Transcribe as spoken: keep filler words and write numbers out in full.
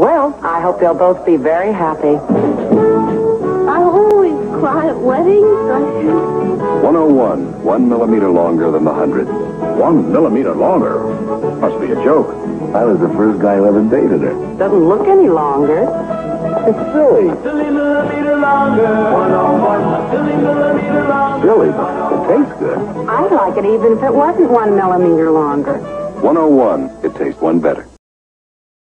Well, I hope they'll both be very happy. I always cry at weddings. one oh one, one millimeter longer than the hundred. One millimeter longer? Must be a joke. I was the first guy who ever dated her. Doesn't look any longer. It's silly. Silly millimeter longer. one oh one, silly millimeter longer. Silly, but it tastes good. I'd like it even if it wasn't one millimeter longer. one oh one, it tastes one better.